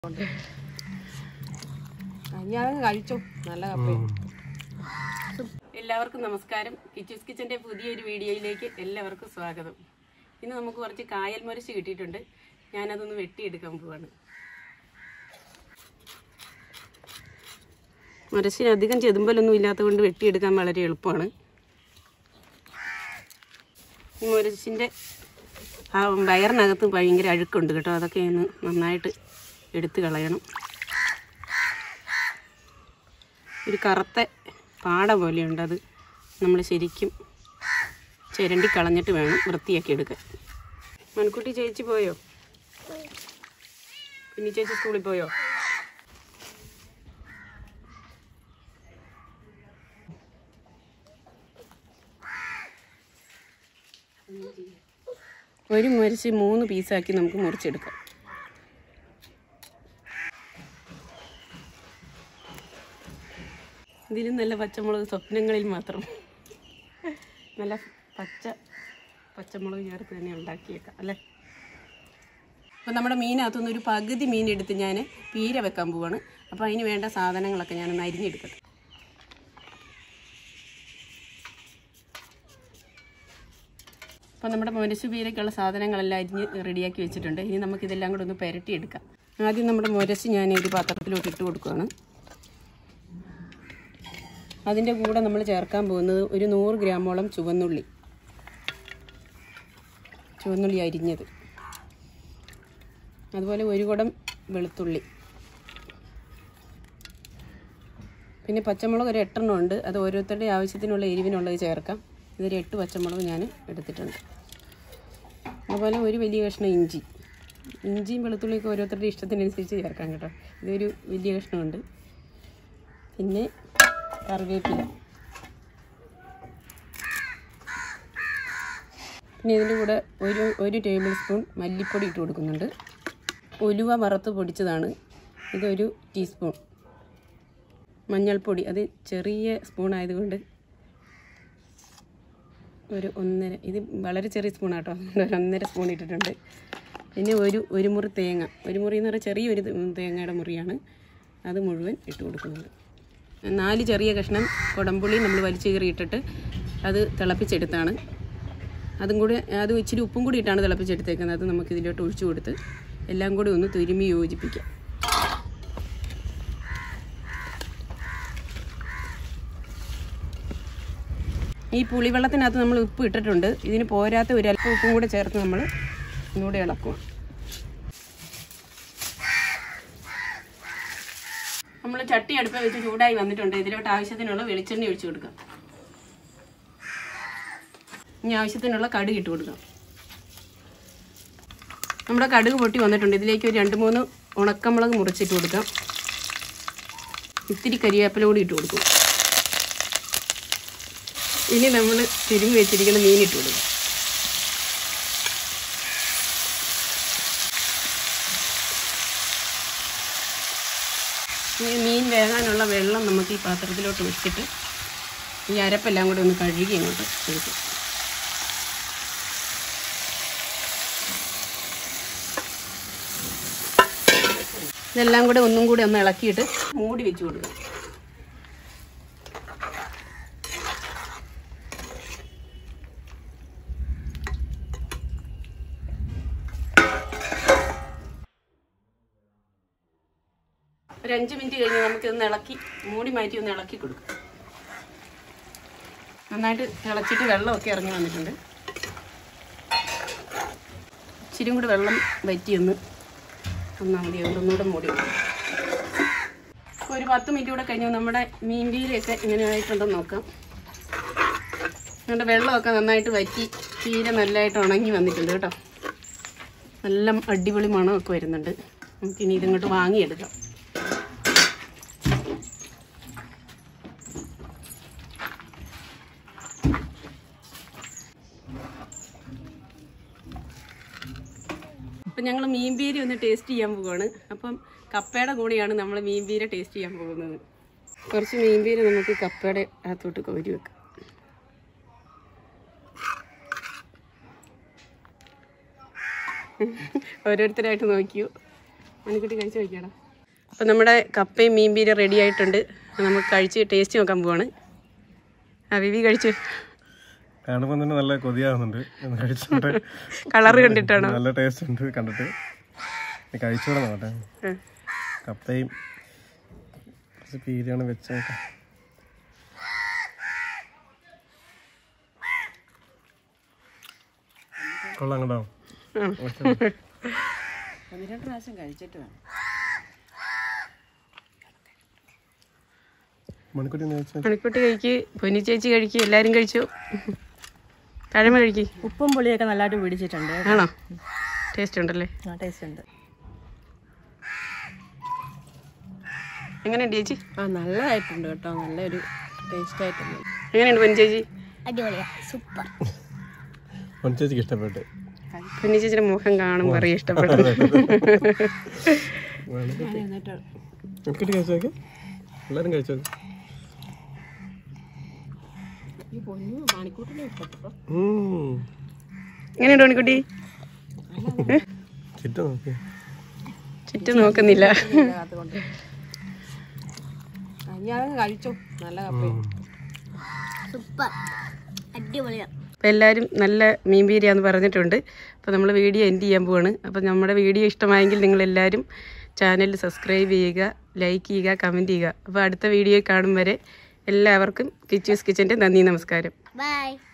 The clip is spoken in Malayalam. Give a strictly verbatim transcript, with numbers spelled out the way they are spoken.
ഞാൻ കഴിച്ചു നല്ല കപ്പയും. എല്ലാവർക്കും നമസ്കാരം. കിച്ചൂസ് കിച്ചന്റെ പുതിയൊരു വീഡിയോയിലേക്ക് എല്ലാവർക്കും സ്വാഗതം. ഇന്ന് നമുക്ക് കുറച്ച് കായൽ മുരശ് കിട്ടിയിട്ടുണ്ട്. ഞാനതൊന്ന് വെട്ടിയെടുക്കാൻ പോവാണ്. മുരശിന് അധികം ചെതുമ്പലൊന്നും ഇല്ലാത്തത് കൊണ്ട് വെട്ടിയെടുക്കാൻ വളരെ എളുപ്പമാണ്. ഈ മുരശിൻ്റെ ആ വയറിനകത്ത് ഭയങ്കര അഴുക്കുണ്ട് കേട്ടോ. അതൊക്കെ ഒന്ന് നന്നായിട്ട് എടുത്ത് കളയണം. ഒരു കറുത്ത പാട പോലെയുണ്ട്. അത് നമ്മൾ ശരിക്കും ചിരണ്ടി കളഞ്ഞിട്ട് വേണം വൃത്തിയാക്കി എടുക്കാൻ. മൺകുട്ടി ചേച്ചി പോയോ? കുഞ്ഞി ചേച്ചി സ്കൂളിൽ പോയോ? ഒരു മുരച്ച് മൂന്ന് പീസാക്കി നമുക്ക് മുറിച്ചെടുക്കാം. ഇതിലും നല്ല പച്ചമുളക് സ്വപ്നങ്ങളിൽ മാത്രം. നല്ല പച്ച പച്ചമുളക് ചേർത്ത് തന്നെ ഉണ്ടാക്കിയേക്കാം അല്ലേ. അപ്പം നമ്മുടെ മീനകത്തുനിന്ന് ഒരു പകുതി മീൻ എടുത്ത് ഞാൻ പീര വെക്കാൻ പോവാണ്. അപ്പോൾ അതിന് വേണ്ട സാധനങ്ങളൊക്കെ ഞാനൊന്ന് അരിഞ്ഞെടുക്കട്ടെ. അപ്പോൾ നമ്മുടെ മുരശ് പീരയ്ക്കുള്ള സാധനങ്ങളെല്ലാം അരിഞ്ഞ് റെഡിയാക്കി വെച്ചിട്ടുണ്ട്. ഇനി നമുക്കിതെല്ലാം കൂടെ ഒന്ന് പുരട്ടിയെടുക്കാം. ആദ്യം നമ്മുടെ മുരശ് ഞാൻ ഒരു പാത്രത്തിലോട്ട് ഇട്ട് കൊടുക്കുകയാണ്. അതിൻ്റെ കൂടെ നമ്മൾ ചേർക്കാൻ പോകുന്നത് ഒരു നൂറ് ഗ്രാമോളം ചുവന്നുള്ളി ചുവന്നുള്ളി അരിഞ്ഞത്, അതുപോലെ ഒരു കുടം വെളുത്തുള്ളി, പിന്നെ പച്ചമുളക് ഒരു എട്ടെണ്ണം ഉണ്ട്. അത് ഓരോരുത്തരുടെ ആവശ്യത്തിനുള്ള എരിവിനുള്ളത് ചേർക്കാം. ഇതൊരു എട്ട് പച്ചമുളക് ഞാൻ എടുത്തിട്ടുണ്ട്. അതുപോലെ ഒരു വലിയ കഷ്ണം ഇഞ്ചി ഇഞ്ചിയും വെളുത്തുള്ളിയൊക്കെ ഓരോരുത്തരുടെ ഇഷ്ടത്തിനനുസരിച്ച് ചേർക്കാം കേട്ടോ. ഇതൊരു വലിയ കഷ്ണമുണ്ട്. പിന്നെ കറിവേപ്പില, പിന്നെ ഇതിൻ്റെ കൂടെ ഒരു ഒരു ടേബിൾ സ്പൂൺ മല്ലിപ്പൊടി ഇട്ട് കൊടുക്കുന്നുണ്ട്. ഉലുവ വറുത്ത് പൊടിച്ചതാണ്, ഇതൊരു ടീസ്പൂൺ. മഞ്ഞൾപ്പൊടി അത് ചെറിയ സ്പൂൺ ആയതുകൊണ്ട് ഒരു ഒന്നര, ഇത് വളരെ ചെറിയ സ്പൂണാട്ടോ, ഒരു ഒന്നര സ്പൂൺ ഇട്ടിട്ടുണ്ട്. പിന്നെ ഒരു ഒരു മുറി തേങ്ങ, ഒരു മുറി എന്ന് പറഞ്ഞാൽ ചെറിയൊരു തേങ്ങയുടെ മുറിയാണ്, അത് മുഴുവൻ ഇട്ട് കൊടുക്കുന്നുണ്ട്. നാല് ചെറിയ കഷ്ണം കുടംപുളി നമ്മൾ വലിച്ചു കീറിയിട്ടിട്ട് അത് തിളപ്പിച്ചെടുത്താണ്. അതും കൂടി അത് ഇച്ചിരി ഉപ്പും കൂടി ഇട്ടാണ് തിളപ്പിച്ചെടുത്തേക്കുന്നത്. അത് നമുക്ക് ഇതിലോട്ട് ഒഴിച്ചു കൊടുത്ത് എല്ലാം കൂടി ഒന്ന് തുരുമി യോജിപ്പിക്കാം. ഈ പുളിവെള്ളത്തിനകത്ത് നമ്മൾ ഉപ്പ് ഇട്ടിട്ടുണ്ട്. ഇതിന് പോരാത്ത ഒരു അല്പം ഉപ്പും കൂടെ ചേർത്ത് നമ്മൾ ഒന്നുകൂടെ ഇളക്കും. നമ്മൾ ചട്ടി അടുപ്പ് വെച്ച് ചൂടായി വന്നിട്ടുണ്ട്. ഇതിലോട്ട് ആവശ്യത്തിനുള്ള വെളിച്ചെണ്ണ ഒഴിച്ചു കൊടുക്കാം. ഇനി ആവശ്യത്തിനുള്ള കടുക് ഇട്ട് കൊടുക്കാം. നമ്മുടെ കടുക് പൊട്ടി വന്നിട്ടുണ്ട്. ഇതിലേക്ക് ഒരു രണ്ട് മൂന്ന് ഉണക്കമുളക് മുറിച്ചിട്ട് കൊടുക്കാം. ഇത്തിരി കരിവേപ്പില കൂടി ഇട്ട് കൊടുക്കും. ഇനി നമ്മൾ തിരുമ്മി വെച്ചിരിക്കുന്ന മീൻ ഇട്ട് കൊടുക്കും. ഈ മീൻ വേകാനുള്ള വെള്ളം നമുക്ക് ഈ പാത്രത്തിലോട്ട് വെച്ചിട്ട് ഈ അരപ്പെല്ലാം കൂടെ ഒന്ന് കഴുകി അങ്ങോട്ട് എടുക്കും. ഇതെല്ലാം കൂടെ ഒന്നും കൂടി ഒന്ന് ഇളക്കിയിട്ട് മൂടി വെച്ച് കൊടുക്കും. ഒരു അഞ്ച് മിനിറ്റ് കഴിഞ്ഞ് നമുക്കിതൊന്ന് ഇളക്കി മൂടി മാറ്റി ഒന്ന് ഇളക്കി കൊടുക്കും. നന്നായിട്ട് തിളച്ചിട്ട് വെള്ളമൊക്കെ ഇറങ്ങി വന്നിട്ടുണ്ട്. ഇച്ചിരി കൂടി വെള്ളം വറ്റി ഒന്ന് ഒന്നാം മതി. അതുകൊണ്ട് ഒന്നുകൂടെ മൂടി വെക്കും. ഇപ്പോൾ ഒരു പത്ത് മിനിറ്റ് കൂടെ കഴിഞ്ഞ് നമ്മുടെ മീൻ പീരയൊക്കെ ഇങ്ങനെ ആയിട്ടുണ്ടെന്ന് നോക്കാം. അതുകൊണ്ട് വെള്ളമൊക്കെ നന്നായിട്ട് വറ്റി പീര നല്ലതായിട്ട് ഉണങ്ങി വന്നിട്ടുണ്ട് കേട്ടോ. നല്ല അടിപൊളി മണമൊക്കെ വരുന്നുണ്ട്. നമുക്കിനി ഇതിങ്ങോട്ട് വാങ്ങിയെടുക്കാം. അപ്പം ഞങ്ങൾ മീൻ പീര ഒന്ന് ടേസ്റ്റ് ചെയ്യാൻ പോവുകയാണ്. അപ്പം കപ്പയുടെ കൂടെയാണ് നമ്മൾ മീൻ പീര ടേസ്റ്റ് ചെയ്യാൻ പോകുന്നത്. കുറച്ച് മീൻ പീര നമുക്ക് കപ്പയുടെ അകത്തോട്ട് കോരി വെക്കാം. ഓരോരുത്തരായിട്ട് നോക്കിയോ. മണിക്കുട്ടി കഴിച്ച് നോക്കിയാടാ. അപ്പോൾ നമ്മുടെ കപ്പയും മീൻ പീര റെഡി ആയിട്ടുണ്ട്. നമുക്ക് കഴിച്ച് ടേസ്റ്റ് നോക്കാൻ പോവാണ്. ആ വിവി കഴിച്ചു. കാണുമ്പോൾ തന്നെ നല്ല കൊതിയാവുന്നുണ്ട്. കഴിച്ചിട്ട് കളറ് കണ്ടിട്ടാണോ? നല്ല ടേസ്റ്റ് ഉണ്ട് കണ്ടിട്ട്. കഴിച്ചോടെ നോട്ടെ. കപ്പയും പീരയാണ് വെച്ച് നോക്കാം. കൊള്ളാം കേട്ടോ. ഒന്ന് രണ്ട് പ്രാവശ്യം കഴിച്ചിട്ട് വേണം. മണിക്കുട്ടി മണിക്കുട്ടി കഴിക്ക്, പൊന്നി ചേച്ചി കഴിക്ക്, എല്ലാരും കഴിച്ചു. തഴമ കഴിക്ക്. ഉപ്പും പുളിയൊക്കെ നല്ലതായിട്ട് പിടിച്ചിട്ടുണ്ട്. ആണോ? ടേസ്റ്റ് ഉണ്ടല്ലേ? ആ ടേസ്റ്റ് ഉണ്ട്. എങ്ങനെയുണ്ട് ചേച്ചി? ആ നല്ലതായിട്ടുണ്ട് കേട്ടോ. നല്ലൊരു ടേസ്റ്റ് ആയിട്ടുണ്ട്. എങ്ങനെയുണ്ട് പൊന്നി ചേച്ചി? അടിപൊളിയാ, സൂപ്പർ. പൊന്നി ചേച്ചിക്ക് ഇഷ്ടപ്പെട്ടു. പൊന്നി ചേച്ചിയുടെ മുഖം കാണുമ്പോൾ അറിയാം ഇഷ്ടപ്പെട്ടു. മണിക്കുട്ടി കഴിച്ചു നോക്കി, എല്ലാവരും കഴിച്ചു നോക്കി. എങ്ങനെയുണ്ട് മണിക്കുട്ടി? ചുറ്റും നോക്കി. ചുറ്റും നോക്കുന്നില്ല. കഴിച്ചു. നല്ല കപ്പയും സൂപ്പർ, അടിപൊളിയാ. അപ്പോൾ എല്ലാവരും നല്ല മീൻ പീരയാന്ന് പറഞ്ഞിട്ടുണ്ട്. അപ്പോൾ നമ്മൾ വീഡിയോ എൻഡ് ചെയ്യാൻ പോവാണ്. അപ്പോൾ നമ്മുടെ വീഡിയോ ഇഷ്ടമായെങ്കിൽ നിങ്ങളെല്ലാവരും ചാനൽ സബ്സ്ക്രൈബ് ചെയ്യുക, ലൈക്ക് ചെയ്യുക, കമൻറ്റ് ചെയ്യുക. അപ്പോൾ അടുത്ത വീഡിയോ കാണും വരെ എല്ലാവർക്കും കിച്ചൂസ് കിച്ചൻ്റെ നന്ദി, നമസ്കാരം. ബൈ.